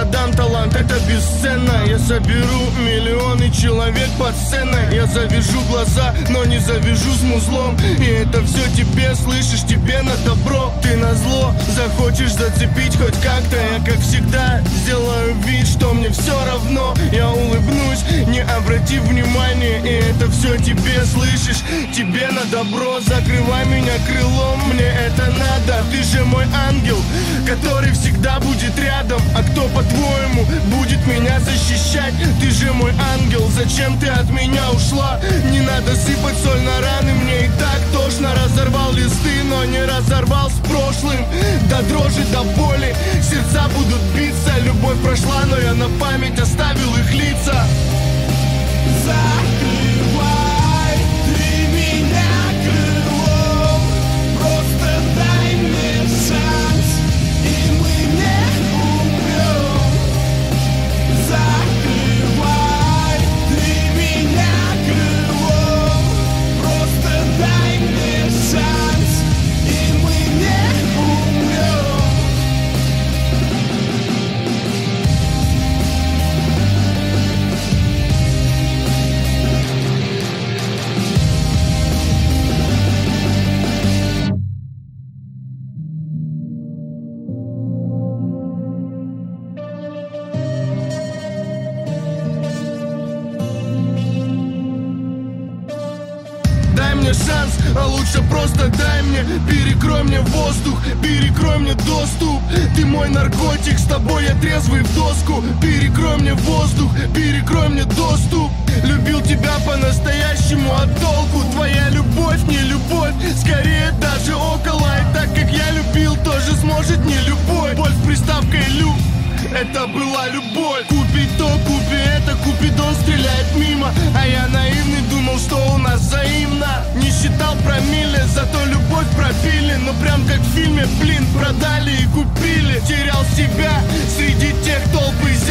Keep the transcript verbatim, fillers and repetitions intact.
продам талант, это бесценно. Я соберу миллионы человек под сценой. Я завяжу глаза, но не завяжу с музлом. И это все тебе, слышишь, тебе на добро. Ты на зло захочешь зацепить хоть как-то. Я как всегда сделаю вид, что мне все равно. Я улыбнусь, не обратив внимания. И это все тебе, слышишь, тебе на добро. Закрывай меня крылом, мне это надо. Ты же мой ангел, который всегда будет рядом. А кто, по-твоему, будет меня защищать? Ты же мой ангел, зачем ты от меня ушла? Не надо сыпать соль на раны, мне и так тошно. Разорвал листы, но не разорвал с прошлым. До дрожи, до боли, сердца будут биться. Любовь прошла, но я на память оставил их лица. Закрывай ты меня крылом, просто дай мне шанс, и мы не умрем. Закрывай ты меня крылом, просто дай мне шанс, и мы не умрем. Дай мне шанс, а лучше просто дай мне. Перекрой мне воздух, перекрой мне доступ. Ты мой наркотик, с тобой я трезвый в доску. Перекрой мне воздух, перекрой мне доступ. Любил тебя по-настоящему, а толку? Твоя любовь не любовь, скорее даже около. И так как я любил, тоже сможет не любовь. Боль с приставкой «люб», это была любовь. Купить то, купи это, Купидон стреляет мимо. А я наивный думал, что у нас взаимно. Не считал промилле, зато любовь пропили. Ну прям как в фильме, блин, продали и купили. Терял себя среди тех толп и